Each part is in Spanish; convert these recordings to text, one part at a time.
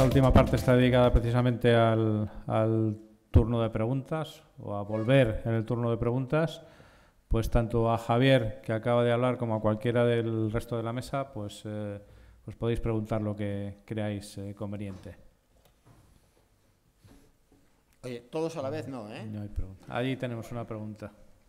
esta última parte está dedicada precisamente al turno de preguntas, o a volver en el turno de preguntas. Pues tanto a Javier, que acaba de hablar, como a cualquiera del resto de la mesa, pues podéis preguntar lo que creáis conveniente. Oye, todos a la vez no, ¿eh? No hay pregunta. Allí tenemos una pregunta.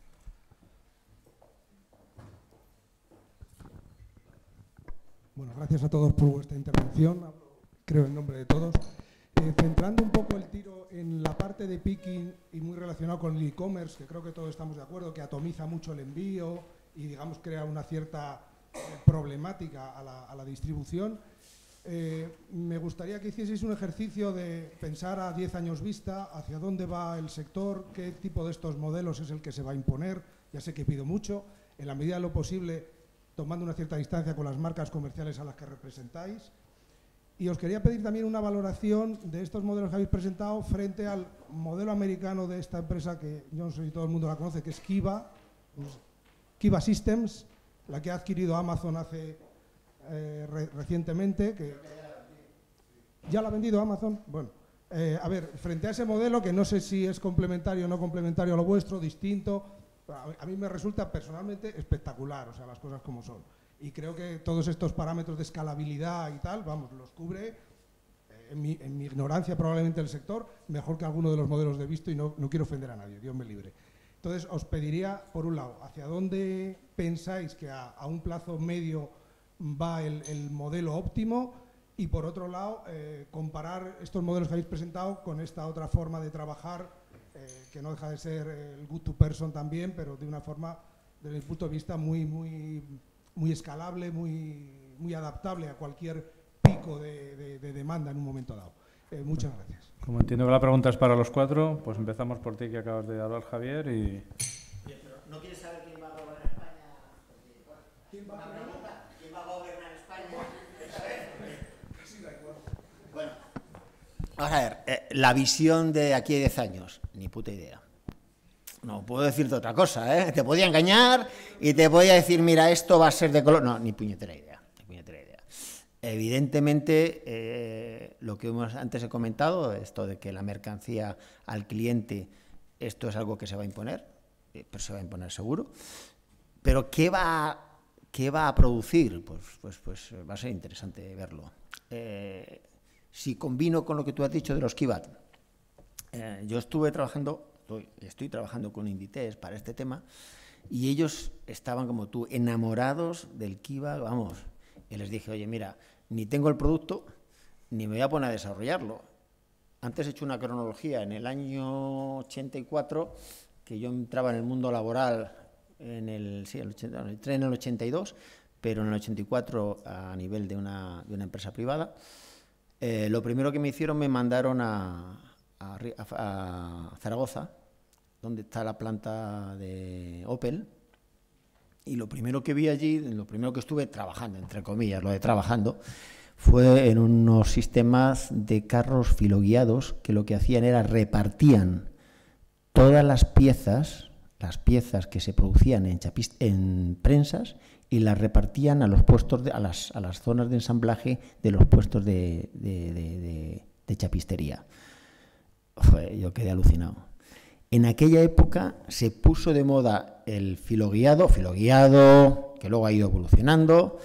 Bueno, gracias a todos por vuestra intervención, creo en nombre de todos. Centrando un poco el tiro en la parte de picking y muy relacionado con el e-commerce, que creo que todos estamos de acuerdo, que atomiza mucho el envío y, digamos, crea una cierta problemática a la distribución. Me gustaría que hicieseis un ejercicio de pensar a 10 años vista hacia dónde va el sector, qué tipo de estos modelos es el que se va a imponer. Ya sé que pido mucho, en la medida de lo posible, tomando una cierta distancia con las marcas comerciales a las que representáis. Y os quería pedir también una valoración de estos modelos que habéis presentado frente al modelo americano de esta empresa, que yo no sé si todo el mundo la conoce, que es Kiva, Kiva Systems, la que ha adquirido Amazon recientemente. Que ¿ya la ha vendido Amazon? Bueno, a ver, frente a ese modelo, que no sé si es complementario o no complementario a lo vuestro, distinto, a mí me resulta personalmente espectacular, o sea, las cosas como son. Y creo que todos estos parámetros de escalabilidad y tal, vamos, los cubre, en mi ignorancia probablemente del sector, mejor que alguno de los modelos de visto, y no quiero ofender a nadie, Dios me libre. Entonces, os pediría, por un lado, ¿hacia dónde pensáis que a un plazo medio va el modelo óptimo? Y por otro lado, comparar estos modelos que habéis presentado con esta otra forma de trabajar, que no deja de ser el good to person también, pero de una forma, desde mi punto de vista, muy escalable, muy adaptable a cualquier pico de demanda en un momento dado. Muchas gracias. Como entiendo que la pregunta es para los cuatro, pues empezamos por ti, que acabas de hablar, Javier. Oye, pero ¿no quieres saber quién va a gobernar España? ¿Quién va a gobernar España? Bueno, vamos a ver, la visión de aquí a 10 años, ni puta idea. No puedo decirte otra cosa, ¿eh? Te podía engañar y te podía decir, mira, esto va a ser de color. No, ni puñetera idea, ni puñetera idea. Evidentemente, lo que antes he comentado, esto de que la mercancía al cliente, esto es algo que se va a imponer, pero se va a imponer seguro. Pero ¿qué va a producir? Pues va a ser interesante verlo. Si combino con lo que tú has dicho de los Kiva, yo estoy trabajando con Inditex para este tema, y ellos estaban como tú, enamorados del Kiva, vamos, y les dije, oye, mira, ni tengo el producto, ni me voy a poner a desarrollarlo. Antes he hecho una cronología, en el año 84, que yo entraba en el mundo laboral, entré en el 82, pero en el 84 a nivel de una empresa privada. Lo primero que me hicieron, me mandaron a Zaragoza, donde está la planta de Opel, y lo primero que vi allí, lo primero que estuve trabajando, entre comillas, lo de trabajando, fue en unos sistemas de carros filoguiados que lo que hacían era repartían todas las piezas que se producían en prensas, y las repartían a los puestos a las zonas de ensamblaje de los puestos de chapistería. Yo quedé alucinado. En aquella época se puso de moda el filoguiado, que luego ha ido evolucionando,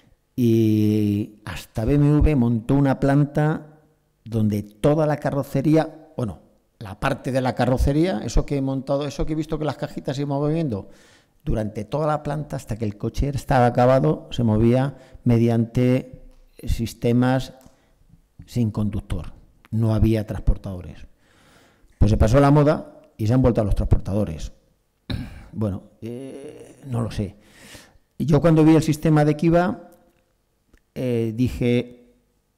y hasta BMW montó una planta donde toda la carrocería, bueno, la parte de la carrocería, eso que he visto que las cajitas se iban moviendo, durante toda la planta, hasta que el coche estaba acabado, se movía mediante sistemas sin conductor. No había transportadores. Pues se pasó la moda y se han vuelto a los transportadores. Bueno, no lo sé. Yo cuando vi el sistema de Kiva, dije,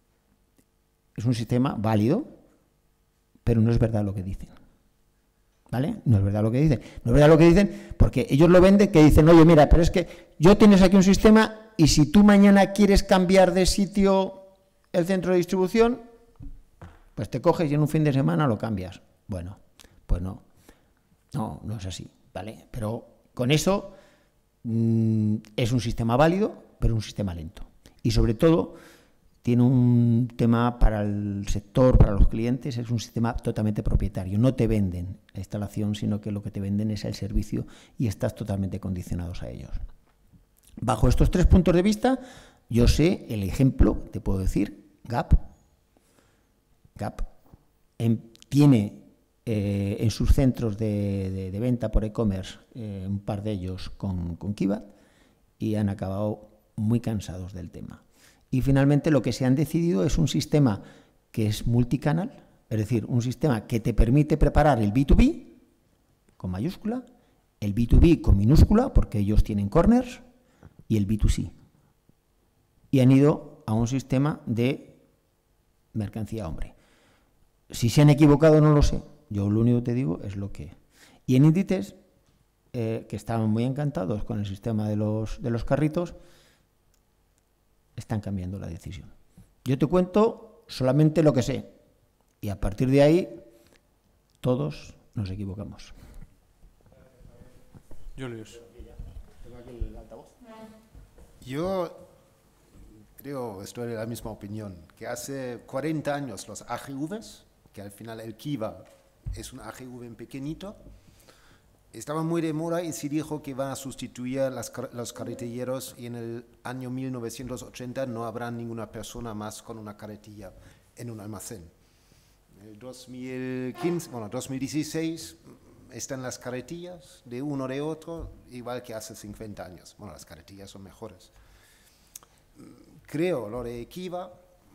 es un sistema válido, pero no es verdad lo que dicen. ¿Vale? No es verdad lo que dicen. No es verdad lo que dicen porque ellos lo venden, que dicen, oye, mira, pero es que yo tienes aquí un sistema, y si tú mañana quieres cambiar de sitio el centro de distribución, pues te coges y en un fin de semana lo cambias. Bueno, pues no es así, ¿vale? Pero con eso es un sistema válido, pero un sistema lento. Y sobre todo, tiene un tema para el sector, para los clientes, es un sistema totalmente propietario. No te venden la instalación, sino que lo que te venden es el servicio y estás totalmente condicionados a ellos. Bajo estos 3 puntos de vista, yo sé el ejemplo, te puedo decir, Gap. Gap tiene en sus centros de venta por e-commerce un par de ellos con Kiva y han acabado muy cansados del tema. Y finalmente lo que se han decidido es un sistema que es multicanal, es decir, un sistema que te permite preparar el B2B con mayúscula, el B2B con minúscula, porque ellos tienen corners, y el B2C. Y han ido a un sistema de mercancía hombre. Si se han equivocado no lo sé, yo lo único que te digo es lo que... Y en Inditex, que estaban muy encantados con el sistema de los carritos, están cambiando la decisión. Yo te cuento solamente lo que sé y a partir de ahí todos nos equivocamos. Julius. Yo creo, estoy de la misma opinión, que hace 40 años los AGVs, que al final el Kiva es un AGV en pequeñito, estaba muy de moda y se dijo que van a sustituir los carretilleros y en el año 1980 no habrá ninguna persona más con una carretilla en un almacén. En el 2016 están las carretillas de uno de otro, igual que hace 50 años. Bueno, las carretillas son mejores. Creo lo de Kiva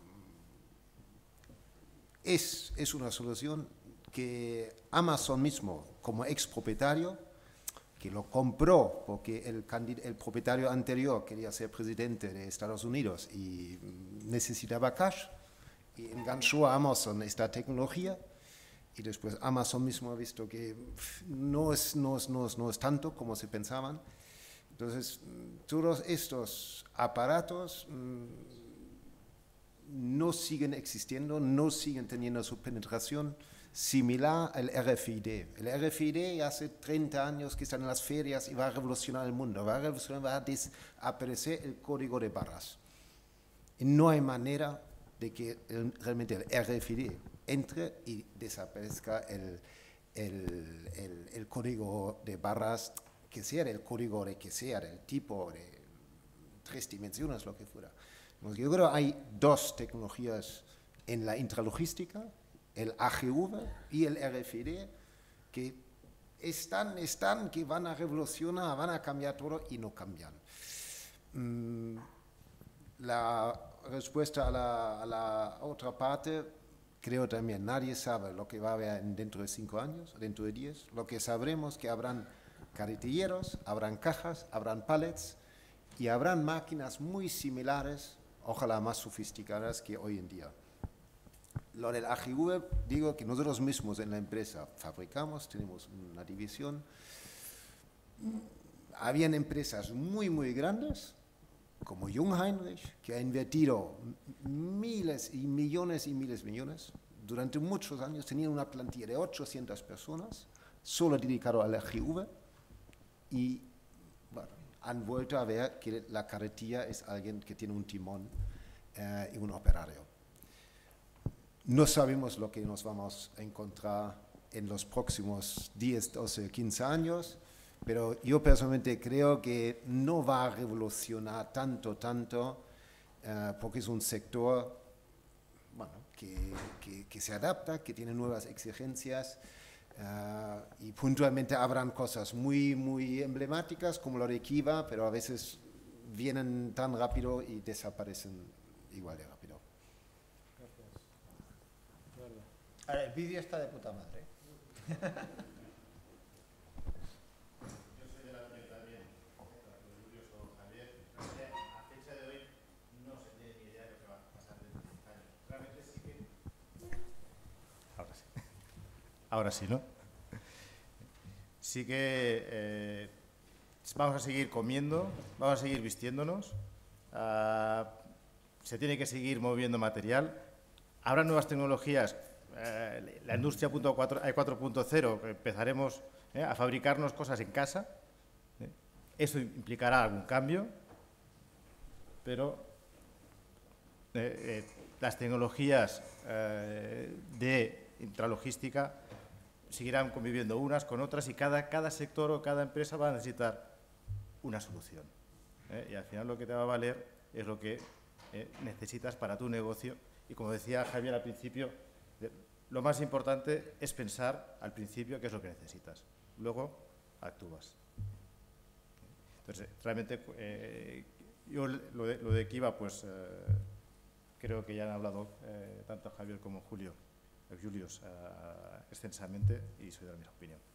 es una solución que Amazon mismo, como expropietario, que lo compró porque el propietario anterior quería ser presidente de Estados Unidos y necesitaba cash, y enganchó a Amazon esta tecnología, y después Amazon mismo ha visto que no es tanto como se pensaban. Entonces, todos estos aparatos no siguen existiendo, no siguen teniendo su penetración similar al RFID. El RFID hace 30 años que está en las ferias y va a revolucionar el mundo, va a desaparecer el código de barras. Y no hay manera de que realmente el RFID entre y desaparezca el código de barras, que sea el código de que sea, del tipo de 3 dimensiones, lo que fuera. Yo creo que hay 2 tecnologías en la intralogística, el AGV y el RFID, que están, que van a revolucionar, van a cambiar todo y no cambian. La respuesta a la otra parte, creo también, nadie sabe lo que va a haber dentro de 5 años, dentro de 10. Lo que sabremos que habrán carretilleros, habrán cajas, habrán pallets y habrán máquinas muy similares, ojalá más sofisticadas que hoy en día. Lo del AGV, digo que nosotros mismos en la empresa fabricamos, tenemos una división. Habían empresas muy, muy grandes, como Jungheinrich, que ha invertido miles y miles de millones. Durante muchos años tenían una plantilla de 800 personas, solo dedicado al AGV, y bueno, han vuelto a ver que la carretilla es alguien que tiene un timón y un operario. No sabemos lo que nos vamos a encontrar en los próximos 10, 12, 15 años, pero yo personalmente creo que no va a revolucionar tanto, porque es un sector bueno, que se adapta, que tiene nuevas exigencias, y puntualmente habrán cosas muy, muy emblemáticas como lo de Kiva, pero a veces vienen tan rápido y desaparecen igual de rápido. Ahora, el vídeo está de puta madre. Yo soy de la opinión también, tanto Julius o Javier, a fecha de hoy no se tiene ni idea de lo que va a pasar dentro de 10 años. Realmente sí que... Ahora sí. Ahora sí, ¿no? Sí que vamos a seguir comiendo, vamos a seguir vistiéndonos, se tiene que seguir moviendo material, habrá nuevas tecnologías. La industria 4.0, empezaremos a fabricarnos cosas en casa. Eso implicará algún cambio, pero las tecnologías de intralogística seguirán conviviendo unas con otras y cada sector o cada empresa va a necesitar una solución. Y al final lo que te va a valer es lo que necesitas para tu negocio. Y como decía Javier al principio, lo más importante es pensar al principio qué es lo que necesitas. Luego actúas. Entonces, realmente, yo lo de Kiva, pues creo que ya han hablado tanto Javier como Julius extensamente y soy de la misma opinión.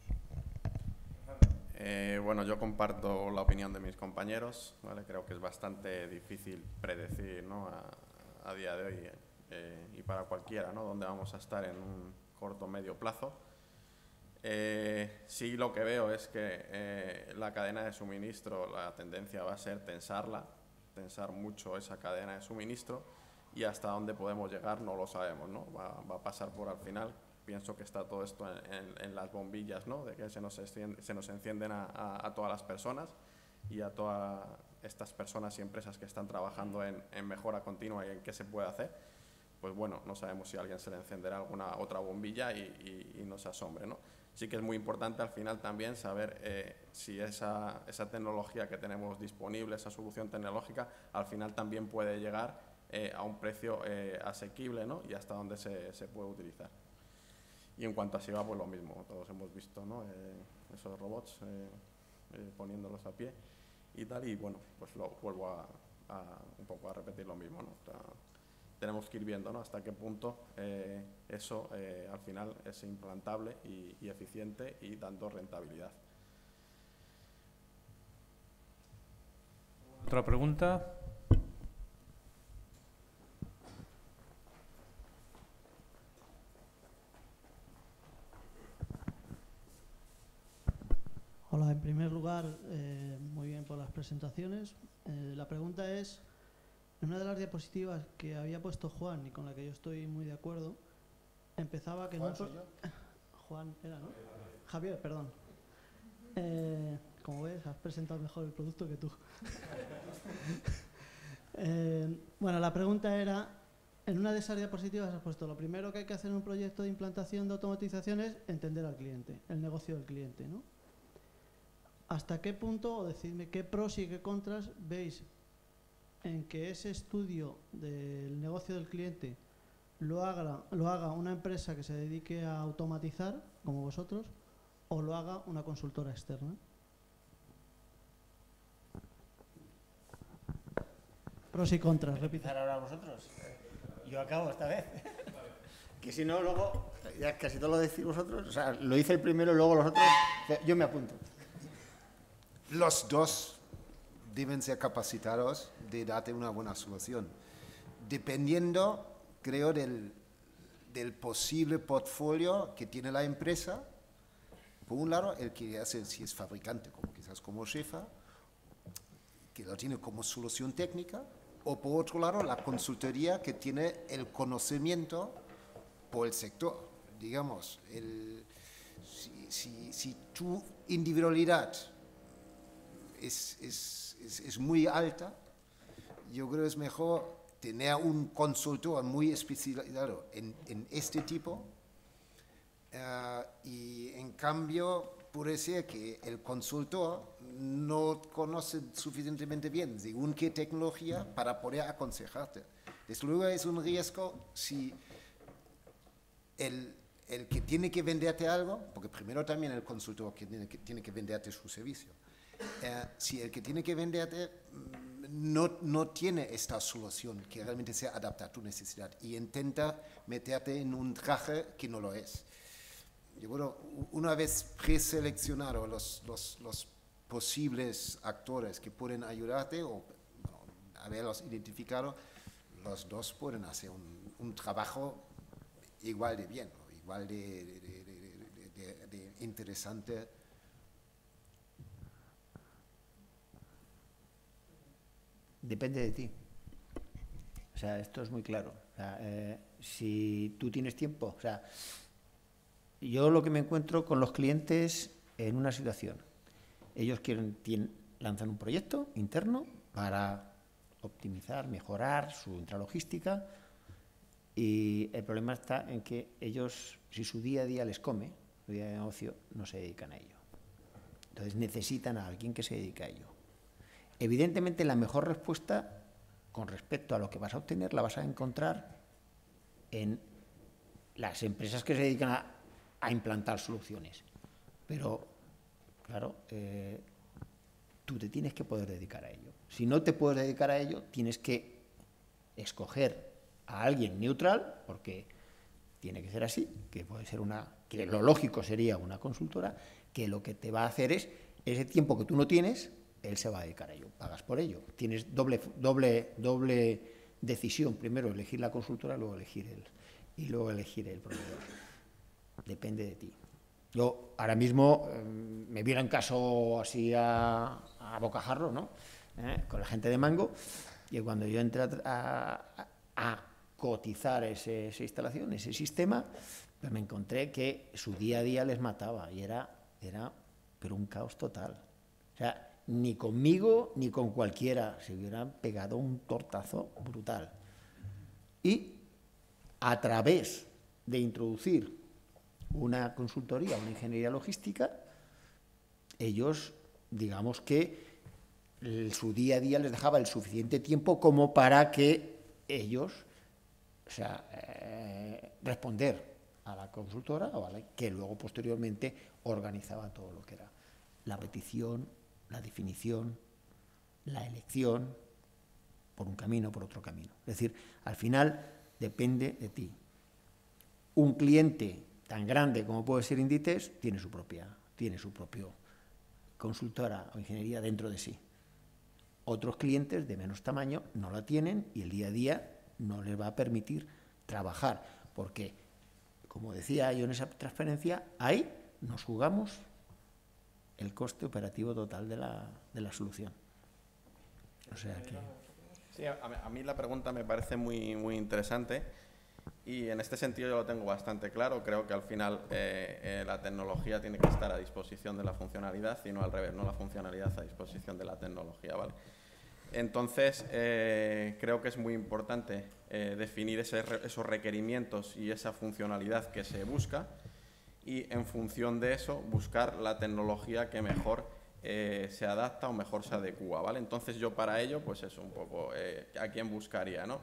Bueno, yo comparto la opinión de mis compañeros, ¿vale? Creo que es bastante difícil predecir, ¿no? a día de hoy y para cualquiera, ¿no? Dónde vamos a estar en un corto o medio plazo. Sí, lo que veo es que la cadena de suministro, la tendencia va a ser tensar mucho esa cadena de suministro, y hasta dónde podemos llegar no lo sabemos, ¿no? Va a pasar por al final. Pienso que está todo esto en las bombillas, ¿no? De que se nos encienden a todas las personas y a todas estas personas y empresas que están trabajando en mejora continua y en qué se puede hacer. Pues bueno, no sabemos si a alguien se le encenderá alguna otra bombilla y nos asombre, ¿no? Sí que es muy importante al final también saber si esa tecnología que tenemos disponible, esa solución tecnológica, al final también puede llegar a un precio asequible, ¿no? Y hasta dónde se puede utilizar. Y en cuanto a SIVA, pues lo mismo, todos hemos visto, ¿no? Esos robots poniéndolos a pie y tal, y bueno, pues lo vuelvo un poco a repetir lo mismo, ¿no? O sea, tenemos que ir viendo, ¿no? Hasta qué punto eso al final es implantable y eficiente y dando rentabilidad. ¿Otra pregunta? Hola, en primer lugar, muy bien por las presentaciones. La pregunta es, en una de las diapositivas que había puesto Juan y con la que yo estoy muy de acuerdo, empezaba que ¿Juan soy yo? Juan era, ¿no? Javier, perdón. Como ves, has presentado mejor el producto que tú. Bueno, la pregunta era, en una de esas diapositivas has puesto, lo primero que hay que hacer en un proyecto de implantación de automatización es entender al cliente, el negocio del cliente, ¿no? ¿Hasta qué punto, o decidme qué pros y qué contras veis en que ese estudio del negocio del cliente lo haga una empresa que se dedique a automatizar, como vosotros, o lo haga una consultora externa? Pros y contras, repito. ¿Empezar ahora vosotros? Yo acabo esta vez. Que si no, luego, ya casi todo lo decís vosotros. O sea, lo hice el primero y luego los otros. Yo me apunto. Los dos deben ser capacitados de darte una buena solución, dependiendo, creo, del posible portfolio que tiene la empresa. Por un lado, el que hace, si es fabricante, como quizás como Shefa, que lo tiene como solución técnica, o por otro lado, la consultoría que tiene el conocimiento por el sector. Digamos, si tu individualidad es muy alta, yo creo que es mejor tener un consultor muy especializado en este tipo, y en cambio puede ser que el consultor no conoce suficientemente bien según qué tecnología para poder aconsejarte. Desde luego es un riesgo si el que tiene que venderte algo, porque primero también el consultor que tiene que venderte su servicio, si el que tiene que venderte no tiene esta solución que realmente se adapta a tu necesidad y intenta meterte en un traje que no lo es. Yo creo, una vez preseleccionado los posibles actores que pueden ayudarte o haberlos identificado, los dos pueden hacer un trabajo igual de bien, ¿no? Igual de interesante. Depende de ti. O sea, esto es muy claro. O sea, si tú tienes tiempo, o sea, yo lo que me encuentro con los clientes en una situación. Ellos lanzan un proyecto interno para optimizar, mejorar su intralogística, y el problema está en que ellos, si su día a día les come, su día de negocio, no se dedican a ello. Entonces necesitan a alguien que se dedique a ello. Evidentemente la mejor respuesta con respecto a lo que vas a obtener la vas a encontrar en las empresas que se dedican a implantar soluciones. Pero, claro, tú te tienes que poder dedicar a ello. Si no te puedes dedicar a ello, tienes que escoger a alguien neutral, porque tiene que ser así, que puede ser que lo lógico sería una consultora, que lo que te va a hacer es, ese tiempo que tú no tienes, él se va a dedicar a ello, pagas por ello. Tienes doble decisión, primero elegir la consultora, luego elegir el proveedor. Depende de ti. Yo ahora mismo me viera en caso así a bocajarro, ¿no? Con la gente de Mango, y cuando yo entré a cotizar esa instalación, ese sistema, pues me encontré que su día a día les mataba y era pero un caos total. O sea, ni conmigo ni con cualquiera se hubieran pegado un tortazo brutal. Y a través de introducir una consultoría, una ingeniería logística, ellos, digamos que su día a día les dejaba el suficiente tiempo como para que ellos, o sea, responder a la consultora, ¿vale?, que luego posteriormente organizaba todo lo que era la petición, la definición, la elección, por un camino, por otro camino. Es decir, al final depende de ti. Un cliente tan grande como puede ser Inditex tiene su propio consultora o ingeniería dentro de sí. Otros clientes de menos tamaño no la tienen y el día a día no les va a permitir trabajar, porque, como decía yo en esa transferencia, ahí nos jugamos el coste operativo total de la solución. O sea que... Sí, a mí la pregunta me parece muy, muy interesante y en este sentido yo lo tengo bastante claro. Creo que al final la tecnología tiene que estar a disposición de la funcionalidad y no al revés, no la funcionalidad a disposición de la tecnología, ¿vale? Entonces, creo que es muy importante definir esos requerimientos y esa funcionalidad que se busca y, en función de eso, buscar la tecnología que mejor se adapta o mejor se adecúa, ¿vale? Entonces, yo para ello, pues eso, un poco, ¿a quién buscaría, no?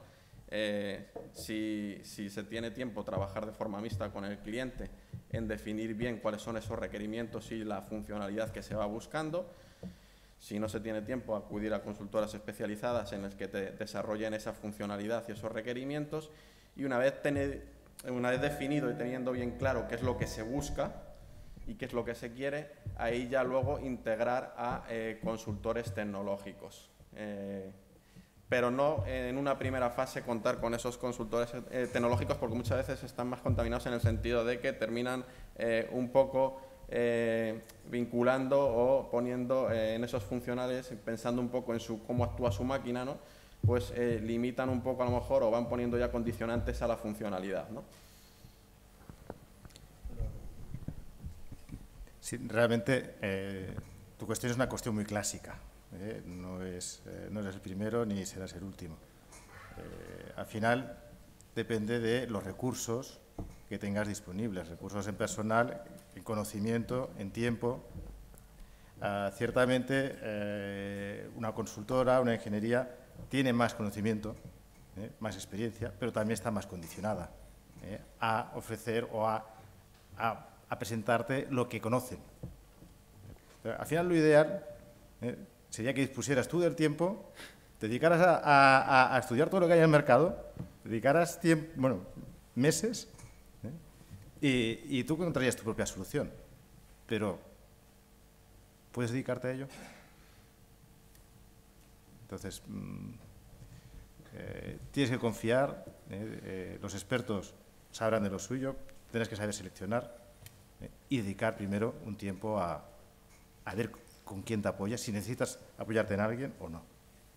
Si se tiene tiempo, trabajar de forma mixta con el cliente en definir bien cuáles son esos requerimientos y la funcionalidad que se va buscando. Si no se tiene tiempo, acudir a consultoras especializadas en las que te desarrollen esa funcionalidad y esos requerimientos. Y una vez definido y teniendo bien claro qué es lo que se busca y qué es lo que se quiere, ahí ya luego integrar a consultores tecnológicos. Pero no en una primera fase contar con esos consultores tecnológicos, porque muchas veces están más contaminados en el sentido de que terminan un poco vinculando o poniendo en esos funcionales, pensando un poco en cómo actúa su máquina, ¿no? Pues limitan un poco a lo mejor o van poniendo ya condicionantes a la funcionalidad, ¿no? Sí, realmente tu cuestión es una cuestión muy clásica. No eres el primero ni serás el último. Al final depende de los recursos que tengas disponibles, recursos en personal, en conocimiento, en tiempo. Ciertamente una consultora, una ingeniería tiene más conocimiento, más experiencia, pero también está más condicionada a ofrecer o a presentarte lo que conocen. Al final lo ideal sería que dispusieras tú del tiempo, te dedicaras a estudiar todo lo que hay en el mercado, dedicaras meses y tú encontrarías tu propia solución. Pero, ¿puedes dedicarte a ello? Entonces, tienes que confiar, los expertos sabrán de lo suyo, tienes que saber seleccionar y dedicar primero un tiempo a ver con quién te apoyas, si necesitas apoyarte en alguien o no.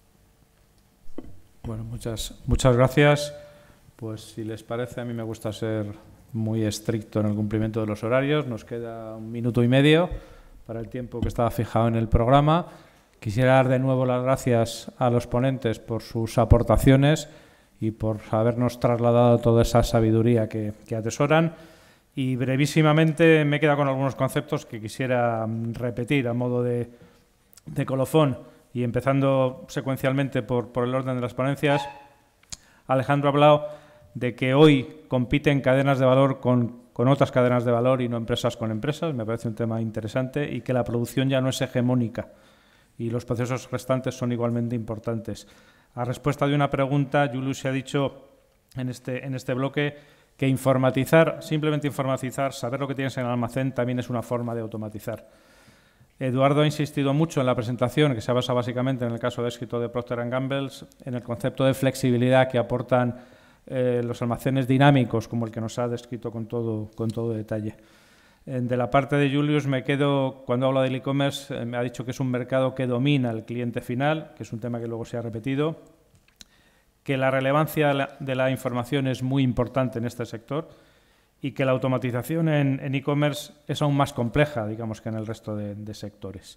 Bueno, muchas gracias. Pues si les parece, a mí me gusta ser muy estricto en el cumplimiento de los horarios. Nos queda 1 minuto y medio para el tiempo que estaba fijado en el programa. Quisiera dar de nuevo las gracias a los ponentes por sus aportaciones y por habernos trasladado toda esa sabiduría que atesoran. Y brevísimamente me he quedado con algunos conceptos que quisiera repetir a modo de colofón, y empezando secuencialmente por el orden de las ponencias. Alejandro ha hablado de que hoy compiten cadenas de valor con otras cadenas de valor y no empresas con empresas. Me parece un tema interesante, y que la producción ya no es hegemónica y los procesos restantes son igualmente importantes. A respuesta de una pregunta, Julius se ha dicho en este bloque que informatizar, simplemente informatizar, saber lo que tienes en el almacén, también es una forma de automatizar. Eduardo ha insistido mucho en la presentación, que se basa básicamente en el caso de éxito de Procter & Gamble, en el concepto de flexibilidad que aportan los almacenes dinámicos, como el que nos ha descrito con todo detalle. De la parte de Julius me quedo, cuando habla del e-commerce, me ha dicho que es un mercado que domina el cliente final, que es un tema que luego se ha repetido, que la relevancia de la información es muy importante en este sector y que la automatización en e-commerce es aún más compleja, digamos, que en el resto de sectores.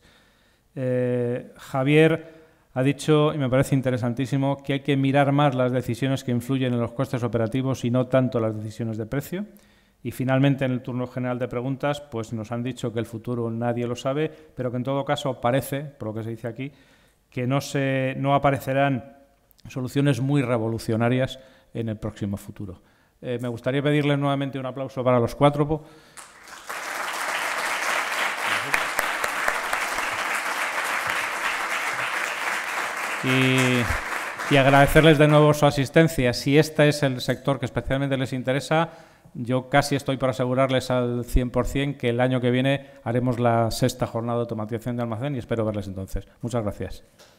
Javier ha dicho, y me parece interesantísimo, que hay que mirar más las decisiones que influyen en los costes operativos y no tanto las decisiones de precio. Y finalmente, en el turno general de preguntas, pues nos han dicho que el futuro nadie lo sabe, pero que en todo caso parece, por lo que se dice aquí, que no aparecerán soluciones muy revolucionarias en el próximo futuro. Me gustaría pedirles nuevamente un aplauso para los cuatro. Y agradecerles de nuevo su asistencia. Si este es el sector que especialmente les interesa, yo casi estoy por asegurarles al 100% que el año que viene haremos la 6ª jornada de automatización de almacén y espero verles entonces. Muchas gracias.